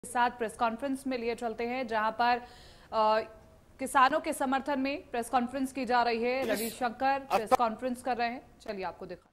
साथ press conference में लिए चलते हैं, जहां पर किसानों के समर्थन में प्रेस कॉन्फ्रेंस की जा रही है। रविशंकर प्रेस कॉन्फ्रेंस कर रहे हैं, चलिए आपको दिखा।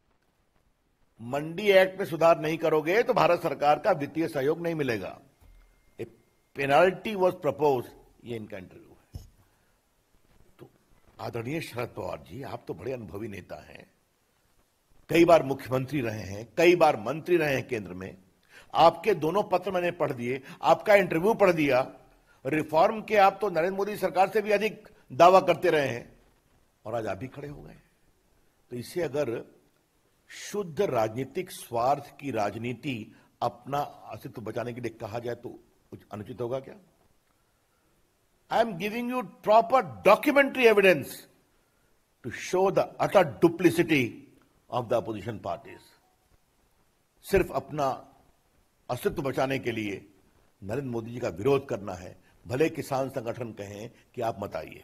मंडी एक्ट में सुधार नहीं करोगे तो भारत सरकार का वित्तीय सहयोग नहीं मिलेगा। ए पेनाल्टी वॉज प्रपोज, ये इनका इंटरव्यू है। तो आदरणीय शरद पवार जी, आप तो बड़े अनुभवी नेता हैं, कई बार मुख्यमंत्री रहे हैं, कई बार मंत्री रहे हैं केंद्र में। आपके दोनों पत्र मैंने पढ़ दिए, आपका इंटरव्यू पढ़ दिया। रिफॉर्म के आप तो नरेंद्र मोदी सरकार से भी अधिक दावा करते रहे हैं और आज आप भी खड़े हो गए। तो इसे अगर शुद्ध राजनीतिक स्वार्थ की राजनीति अपना अस्तित्व बचाने के लिए कहा जाए तो कुछ अनुचित होगा क्या? I am giving you proper documentary evidence to show the utter duplicity of the opposition parties. सिर्फ अपना अस्तित्व बचाने के लिए नरेंद्र मोदी जी का विरोध करना है, भले किसान संगठन कहें कि आप मत आइए।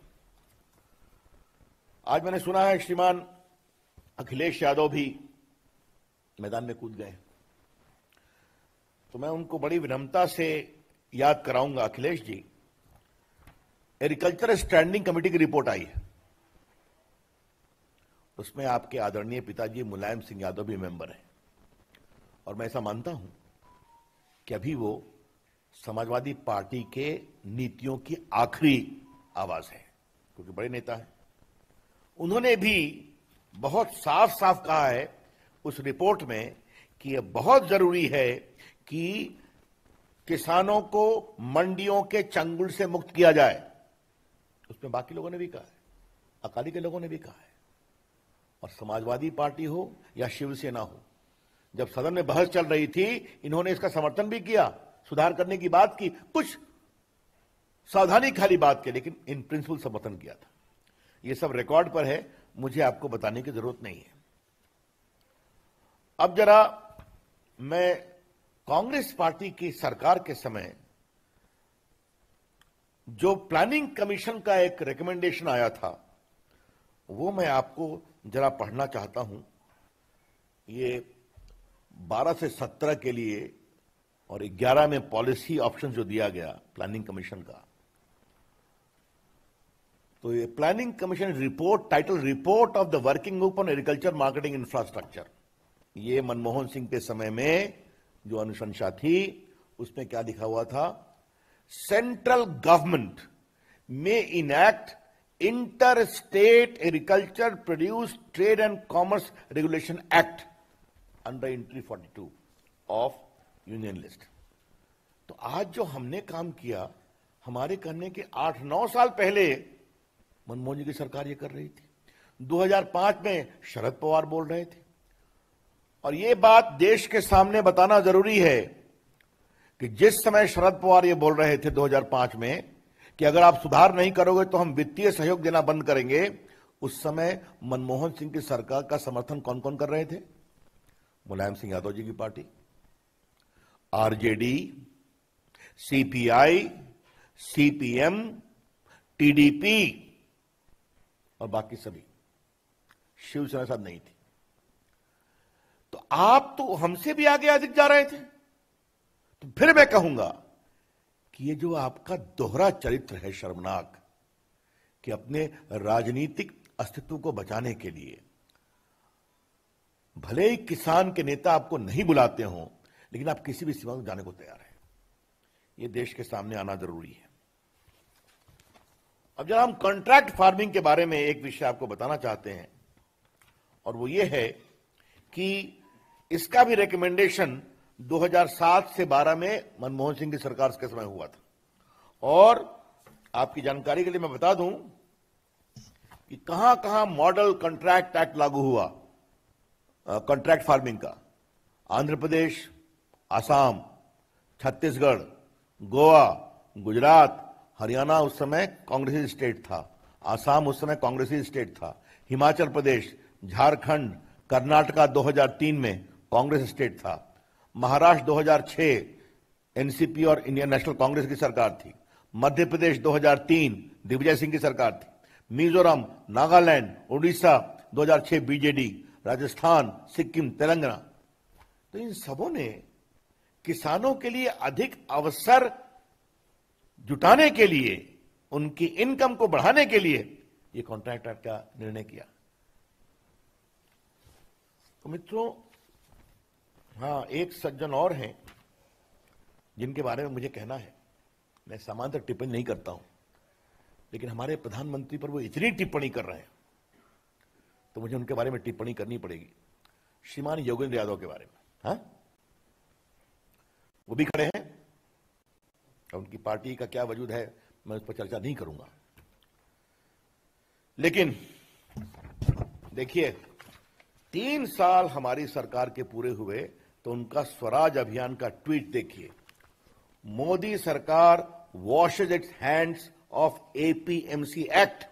आज मैंने सुना है श्रीमान अखिलेश यादव भी मैदान में कूद गए, तो मैं उनको बड़ी विनम्रता से याद कराऊंगा। Akhilesh ji, agriculture standing committee की रिपोर्ट आई है, उसमें आपके आदरणीय पिताजी मुलायम सिंह यादव भी मेंबर हैं, और मैं ऐसा मानता हूं कि अभी वो समाजवादी पार्टी के नीतियों की आखिरी आवाज है, क्योंकि बड़े नेता हैं। उन्होंने भी बहुत साफ साफ कहा है उस रिपोर्ट में कि यह बहुत जरूरी है कि किसानों को मंडियों के चंगुल से मुक्त किया जाए। उसमें बाकी लोगों ने भी कहा है, अकाली के लोगों ने भी कहा है, और समाजवादी पार्टी हो या शिवसेना हो, जब सदन में बहस चल रही थी इन्होंने इसका समर्थन भी किया, सुधार करने की बात की, कुछ सावधानी खाली बात की, लेकिन इन प्रिंसिपल समर्थन किया था। ये सब रिकॉर्ड पर है, मुझे आपको बताने की जरूरत नहीं है। अब जरा मैं कांग्रेस पार्टी की सरकार के समय जो प्लानिंग कमीशन का एक रिकमेंडेशन आया था वो मैं आपको जरा पढ़ना चाहता हूं। ये 12 से 17 के लिए और 11 में पॉलिसी ऑप्शन जो दिया गया प्लानिंग कमीशन का, तो ये planning commission report, title report of the working group on agriculture marketing infrastructure, ये मनमोहन सिंह के समय में जो अनुशंसा थी उसमें क्या लिखा हुआ था? सेंट्रल गवर्नमेंट में enact inter state agriculture produce trade and commerce regulation act under entry 42 of union list. तो आज जो हमने काम किया, हमारे करने के 8-9 साल पहले मनमोहन जी की सरकार ये कर रही थी। 2005 में शरद पवार बोल रहे थे, और ये बात देश के सामने बताना जरूरी है कि जिस समय शरद पवार ये बोल रहे थे 2005 में कि अगर आप सुधार नहीं करोगे तो हम वित्तीय सहयोग देना बंद करेंगे, उस समय मनमोहन सिंह की सरकार का समर्थन कौन कौन कर रहे थे? मुलायम सिंह यादव जी की party, RJD, CPI, CPM, TDP और बाकी सभी। शिवसेना साथ नहीं थी। तो आप तो हमसे भी आगे अधिक जा रहे थे। तो फिर मैं कहूंगा कि ये जो आपका दोहरा चरित्र है शर्मनाक, कि अपने राजनीतिक अस्तित्व को बचाने के लिए भले ही किसान के नेता आपको नहीं बुलाते हों, लेकिन आप किसी भी सीमा को जाने को तैयार हैं। ये देश के सामने आना जरूरी है। अब जब हम कॉन्ट्रैक्ट फार्मिंग के बारे में एक विषय आपको बताना चाहते हैं, और वो ये है कि इसका भी रिकमेंडेशन 2007 से 12 में मनमोहन सिंह की सरकार के समय हुआ था। और आपकी जानकारी के लिए मैं बता दूं कि कहां कहां मॉडल कॉन्ट्रैक्ट एक्ट लागू हुआ कॉन्ट्रैक्ट फार्मिंग का। आंध्र प्रदेश, आसाम, छत्तीसगढ़, गोवा, गुजरात, हरियाणा उस समय कांग्रेसी स्टेट था, आसाम उस समय कांग्रेसी स्टेट था, हिमाचल प्रदेश, झारखंड, कर्नाटका 2003 में कांग्रेस स्टेट था, महाराष्ट्र 2006 एनसीपी और इंडियन नेशनल कांग्रेस की सरकार थी, मध्य प्रदेश 2003 दिग्विजय सिंह की सरकार थी, मिजोरम, नागालैंड, उड़ीसा 2006 बीजेडी, राजस्थान, सिक्किम, तेलंगाना। तो इन सबों ने किसानों के लिए अधिक अवसर जुटाने के लिए, उनकी इनकम को बढ़ाने के लिए यह कॉन्ट्रैक्ट एक्ट का निर्णय किया। तो मित्रों, हां, एक सज्जन और हैं जिनके बारे में मुझे कहना है। मैं सामान्यतः टिप्पणी नहीं करता हूं, लेकिन हमारे प्रधानमंत्री पर वो इतनी टिप्पणी कर रहे हैं तो मुझे उनके बारे में टिप्पणी करनी पड़ेगी। श्रीमान योगेंद्र यादव के बारे में। हाँ, वो भी खड़े हैं, उनकी पार्टी का क्या वजूद है मैं उस पर चर्चा नहीं करूंगा। लेकिन देखिए, 3 साल हमारी सरकार के पूरे हुए तो उनका स्वराज अभियान का ट्वीट देखिए। मोदी सरकार washes its hands off APMC act,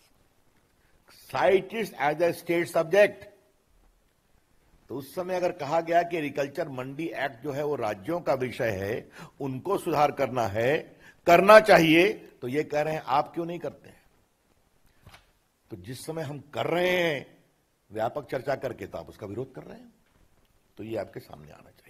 cited as a state subject. तो उस समय अगर कहा गया कि एग्रीकल्चर मंडी एक्ट जो है वो राज्यों का विषय है, उनको सुधार करना है, करना चाहिए, तो ये कह रहे हैं आप क्यों नहीं करते हैं? तो जिस समय हम कर रहे हैं व्यापक चर्चा करके, तो आप उसका विरोध कर रहे हैं, तो ये आपके सामने आना चाहिए।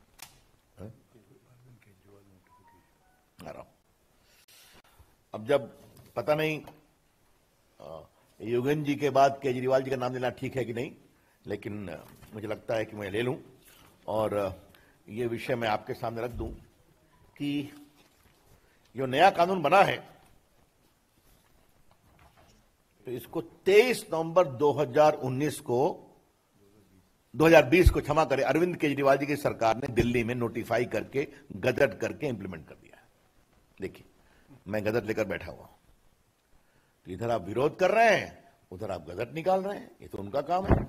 अब जब पता नहीं योगेंद्र जी के बाद केजरीवाल जी का नाम लेना ठीक है कि नहीं, लेकिन मुझे लगता है कि मैं ले लूं और ये विषय मैं आपके सामने रख दूं कि जो नया कानून बना है तो इसको 23 नवंबर 2020 को क्षमा करें, अरविंद केजरीवाल जी की सरकार ने दिल्ली में नोटिफाई करके गजट करके इंप्लीमेंट कर दिया है। देखिए, मैं गजट लेकर बैठा हुआ हूं, तो इधर आप विरोध कर रहे हैं, उधर आप गजट निकाल रहे हैं, ये तो उनका काम है।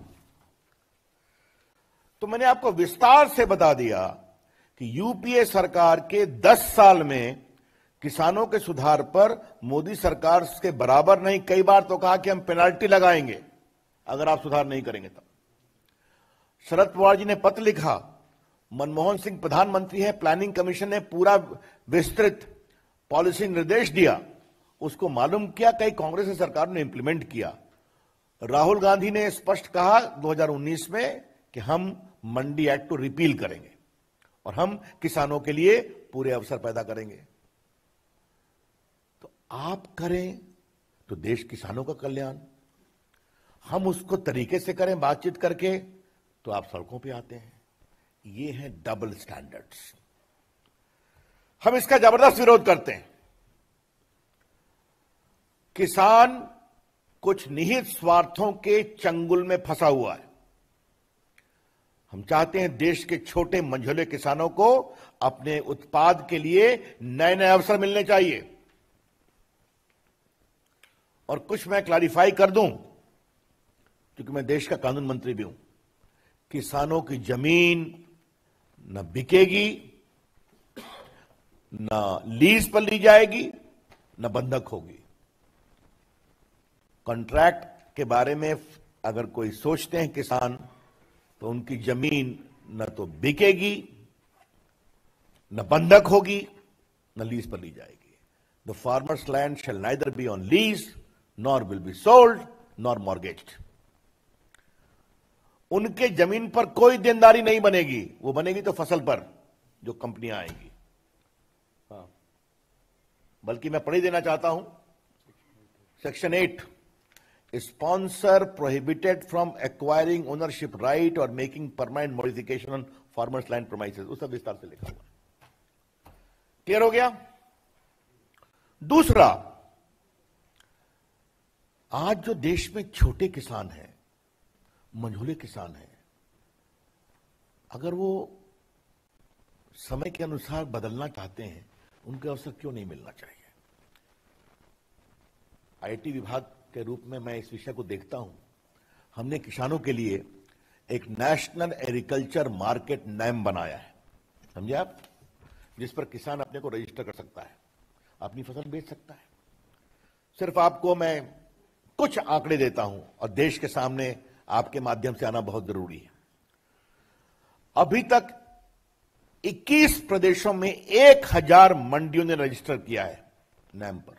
तो मैंने आपको विस्तार से बता दिया कि यूपीए सरकार के 10 साल में किसानों के सुधार पर मोदी सरकार के बराबर नहीं, कई बार तो कहा कि हम पेनाल्टी लगाएंगे अगर आप सुधार नहीं करेंगे तब। शरद पवार जी ने पत्र लिखा, मनमोहन सिंह प्रधानमंत्री है, प्लानिंग कमीशन ने पूरा विस्तृत पॉलिसी निर्देश दिया, उसको मालूम किया, कई कांग्रेस की सरकार ने इंप्लीमेंट किया। राहुल गांधी ने स्पष्ट कहा 2019 में कि हम मंडी एक्ट को रिपील करेंगे और हम किसानों के लिए पूरे अवसर पैदा करेंगे। तो आप करें तो देश किसानों का कल्याण, हम उसको तरीके से करें बातचीत करके, तो आप सड़कों पे आते हैं। ये है डबल स्टैंडर्ड्स, हम इसका जबरदस्त विरोध करते हैं। किसान कुछ निहित स्वार्थों के चंगुल में फंसा हुआ है। हम चाहते हैं देश के छोटे मंझोले किसानों को अपने उत्पाद के लिए नए नए अवसर मिलने चाहिए। और कुछ मैं क्लैरिफाई कर दूं, क्योंकि मैं देश का कानून मंत्री भी हूं, किसानों की जमीन न बिकेगी, न लीज पर ली जाएगी, न बंधक होगी। कॉन्ट्रैक्ट के बारे में अगर कोई सोचते हैं किसान, तो उनकी जमीन न तो बिकेगी, न बंधक होगी, न लीज पर ली जाएगी। The farmers land shall neither be on lease nor will be sold nor mortgaged. उनके जमीन पर कोई देनदारी नहीं बनेगी, वो बनेगी तो फसल पर जो कंपनियां आएंगी। बल्कि मैं पढ़ ही देना चाहता हूं, section 8, sponsor prohibited from acquiring ownership right और making permanent modification on farmers land promises, उसका विस्तार से लिखा हुआ। क्लियर हो गया? दूसरा, आज जो देश में छोटे किसान हैं, मंझोले किसान हैं, अगर वो समय के अनुसार बदलना चाहते हैं, उनके अवसर क्यों नहीं मिलना चाहिए? आईटी विभाग के रूप में मैं इस विषय को देखता हूं। हमने किसानों के लिए एक नेशनल एग्रीकल्चर मार्केट नेम बनाया है, समझे आप, जिस पर किसान अपने को रजिस्टर कर सकता है, अपनी फसल बेच सकता है। सिर्फ आपको मैं कुछ आंकड़े देता हूं और देश के सामने आपके माध्यम से आना बहुत जरूरी है। अभी तक 21 प्रदेशों में 1000 मंडियों ने रजिस्टर किया है नेम पर।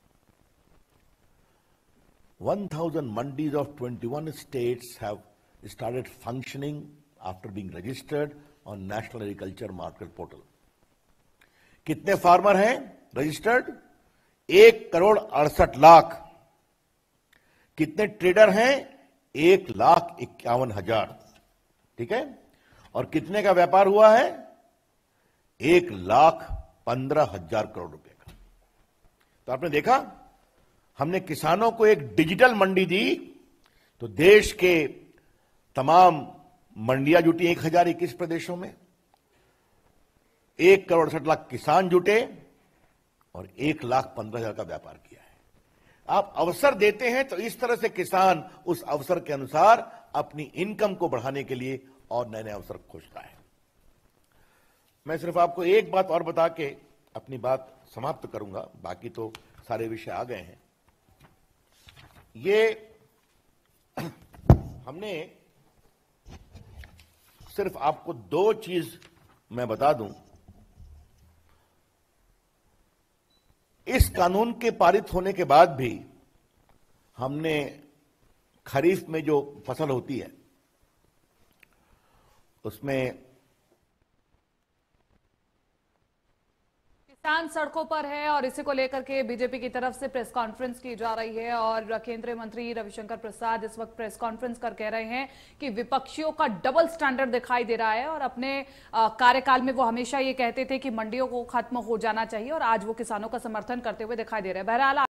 1000 mandis of 21 states have started functioning after being registered. और नेशनल एग्रीकल्चर मार्केट पोर्टल। कितने फार्मर हैं रजिस्टर्ड? 1,68,00,000। कितने ट्रेडर हैं? 1,51,000। ठीक है। और कितने का व्यापार हुआ है? 1,15,000 करोड़ रुपए का। तो आपने देखा, हमने किसानों को एक डिजिटल मंडी दी तो देश के तमाम मंडियां जुटी 1,021 प्रदेशों में, 1,68,00,000 किसान जुटे और 1,15,000 का व्यापार किया है। आप अवसर देते हैं तो इस तरह से किसान उस अवसर के अनुसार अपनी इनकम को बढ़ाने के लिए और नए नए अवसर खोजता है। मैं सिर्फ आपको एक बात और बता के अपनी बात समाप्त करूंगा, बाकी तो सारे विषय आ गए हैं। ये हमने सिर्फ आपको 2 चीज मैं बता दूं। इस कानून के पारित होने के बाद भी हमने खरीफ में जो फसल होती है उसमें किसान सड़कों पर है और इसी को लेकर के बीजेपी की तरफ से प्रेस कॉन्फ्रेंस की जा रही है और केंद्रीय मंत्री रविशंकर प्रसाद इस वक्त प्रेस कॉन्फ्रेंस कर कह रहे हैं कि विपक्षियों का डबल स्टैंडर्ड दिखाई दे रहा है और अपने कार्यकाल में वो हमेशा ये कहते थे कि मंडियों को खत्म हो जाना चाहिए और आज वो किसानों का समर्थन करते हुए दिखाई दे रहे हैं। बहरहाल